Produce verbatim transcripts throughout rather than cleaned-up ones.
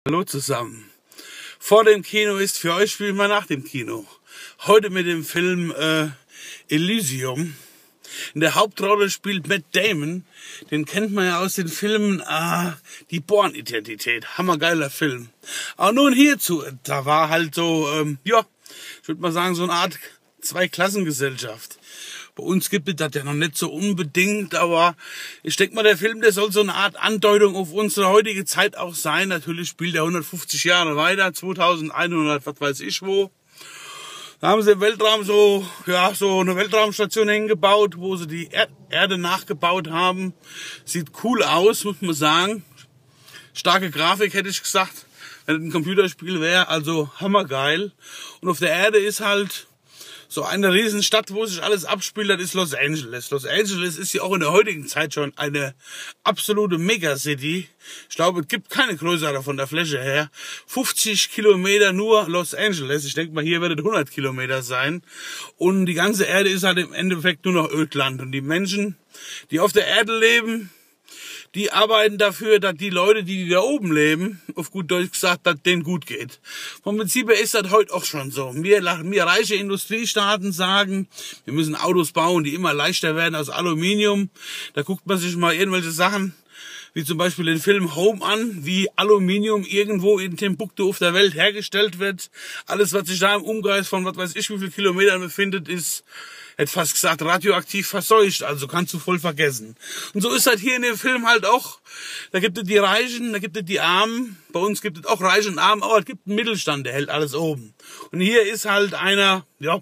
Hallo zusammen. Vor dem Kino ist für euch spielen wir nach dem Kino. Heute mit dem Film äh, Elysium. In der Hauptrolle spielt Matt Damon. Den kennt man ja aus den Filmen äh, Die Bourne-Identität. Hammergeiler Film. Aber nun hierzu, da war halt so, ähm, ja, ich würde mal sagen, so eine Art Zweiklassengesellschaft. Bei uns gibt es das ja noch nicht so unbedingt, aber ich denke mal, der Film, der soll so eine Art Andeutung auf unsere heutige Zeit auch sein. Natürlich spielt er hundertfünfzig Jahre weiter, zweitausendeinhundert, was weiß ich wo. Da haben sie im Weltraum so, ja, so eine Weltraumstation hingebaut, wo sie die er Erde nachgebaut haben. Sieht cool aus, muss man sagen. Starke Grafik, hätte ich gesagt, wenn es ein Computerspiel wäre, also hammergeil. Und auf der Erde ist halt so eine Riesenstadt, wo sich alles abspielt, das ist Los Angeles. Los Angeles ist ja auch in der heutigen Zeit schon eine absolute Megacity. Ich glaube, es gibt keine größere von der Fläche her. fünfzig Kilometer nur Los Angeles. Ich denke mal, hier wird es hundert Kilometer sein. Und die ganze Erde ist halt im Endeffekt nur noch Ödland. Und die Menschen, die auf der Erde leben, die arbeiten dafür, dass die Leute, die da oben leben, auf gut Deutsch gesagt, dass denen gut geht. Vom Prinzip her ist das heute auch schon so. Wir, wir reiche Industriestaaten sagen, wir müssen Autos bauen, die immer leichter werden aus Aluminium. Da guckt man sich mal irgendwelche Sachen, wie zum Beispiel den Film Home an, wie Aluminium irgendwo in Timbuktu auf der Welt hergestellt wird. Alles, was sich da im Umkreis von was weiß ich wie viel Kilometern befindet, ist, hätte fast gesagt, radioaktiv verseucht, also kannst du voll vergessen. Und so ist halt hier in dem Film halt auch, da gibt es die Reichen, da gibt es die Armen, bei uns gibt es auch Reiche und Armen, aber es gibt einen Mittelstand, der hält alles oben. Und hier ist halt einer, ja,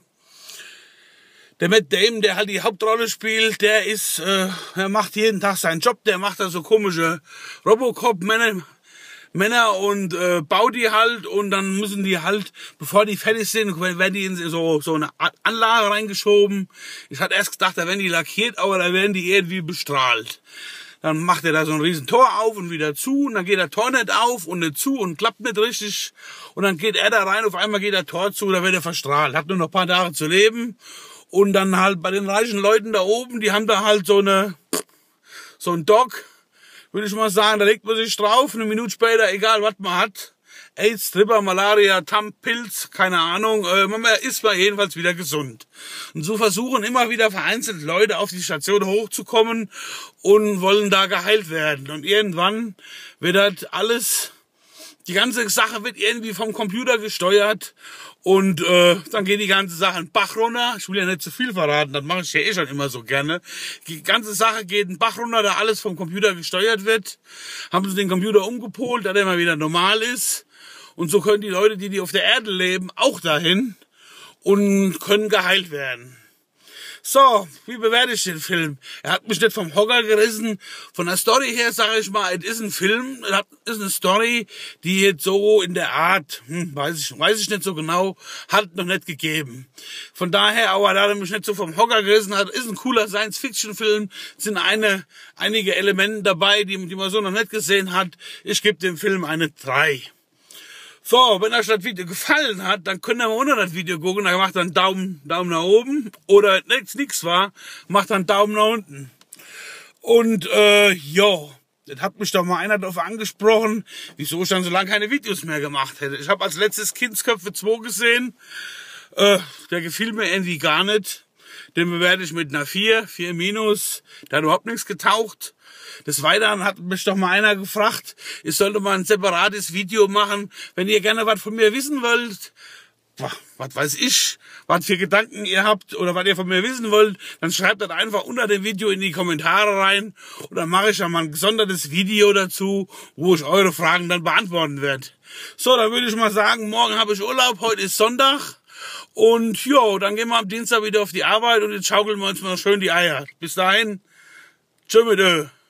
der Matt Damon, der halt die Hauptrolle spielt, der ist, äh, er macht jeden Tag seinen Job, der macht da so komische Robocop-Männer, Männer und äh, baut die halt und dann müssen die halt, bevor die fertig sind, werden die in so so eine Art Anlage reingeschoben. Ich hatte erst gedacht, da werden die lackiert, aber da werden die irgendwie bestrahlt. Dann macht er da so ein riesen Tor auf und wieder zu und dann geht der Tor nicht auf und nicht zu und klappt nicht richtig und dann geht er da rein, auf einmal geht der Tor zu, da wird er verstrahlt. Hat nur noch ein paar Tage zu leben und dann halt bei den reichen Leuten da oben, die haben da halt so eine so ein Dog, würde ich mal sagen, da legt man sich drauf, eine Minute später, egal was man hat, AIDS, Tripper, Malaria, Tamp, Pilz, keine Ahnung, äh, man ist man jedenfalls wieder gesund. Und so versuchen immer wieder vereinzelt Leute auf die Station hochzukommen und wollen da geheilt werden. Und irgendwann wird das alles, die ganze Sache wird irgendwie vom Computer gesteuert und äh, dann geht die ganze Sache einen Bach runter. Ich will ja nicht zu viel verraten, das mache ich ja eh schon immer so gerne. Die ganze Sache geht einen Bach runter, da alles vom Computer gesteuert wird. Haben sie den Computer umgepolt, dass der mal wieder normal ist. Und so können die Leute, die, die auf der Erde leben, auch dahin und können geheilt werden. So, wie bewerte ich den Film? Er hat mich nicht vom Hocker gerissen. Von der Story her sage ich mal, es ist ein Film, es ist eine Story, die jetzt so in der Art, hm, weiß ich, weiß ich nicht so genau, hat noch nicht gegeben. Von daher, aber da er mich nicht so vom Hocker gerissen hat, ist ein cooler Science-Fiction-Film, sind eine, einige Elemente dabei, die, die man so noch nicht gesehen hat. Ich gebe dem Film eine drei. So, wenn euch das Video gefallen hat, dann könnt ihr mal unter das Video gucken, dann macht einen Daumen, Daumen nach oben oder nichts nix war, macht einen Daumen nach unten. Und äh, jo, das hat mich doch mal einer darauf angesprochen, wieso ich dann so lange keine Videos mehr gemacht hätte. Ich habe als letztes Kindsköpfe zwei gesehen, äh, der gefiel mir irgendwie gar nicht. Den bewerte ich mit einer vier, vier minus, da hat überhaupt nichts getaucht. Des Weiteren hat mich doch mal einer gefragt, ich sollte mal ein separates Video machen, wenn ihr gerne was von mir wissen wollt. Was weiß ich, was für Gedanken ihr habt oder was ihr von mir wissen wollt, dann schreibt das einfach unter dem Video in die Kommentare rein und dann mache ich ja mal ein gesondertes Video dazu, wo ich eure Fragen dann beantworten werde. So, dann würde ich mal sagen, morgen habe ich Urlaub, heute ist Sonntag. Und jo, dann gehen wir am Dienstag wieder auf die Arbeit und jetzt schaukeln wir uns mal schön die Eier. Bis dahin, tschö mit Ö.